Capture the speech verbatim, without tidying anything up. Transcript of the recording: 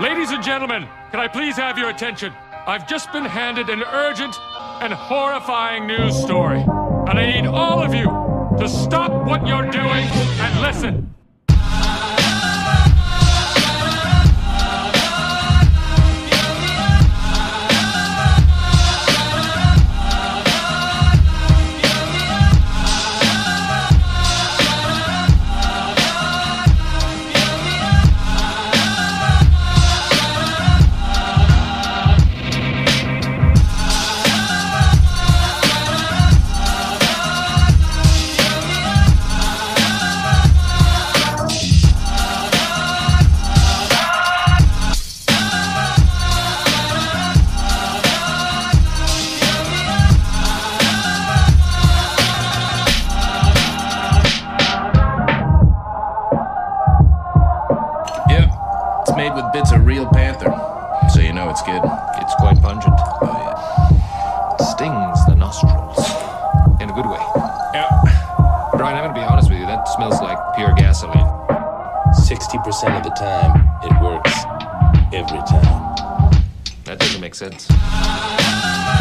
Ladies and gentlemen, can I please have your attention? I've just been handed an urgent and horrifying news story. And I need all of you to stop what you're doing and listen. Bits of real panther, so you know it's good. It's quite pungent. Oh, yeah. It stings the nostrils. In a good way. Yeah. Brian, I'm gonna be honest with you, that smells like pure gasoline. sixty percent of the time, it works. Every time. That doesn't make sense.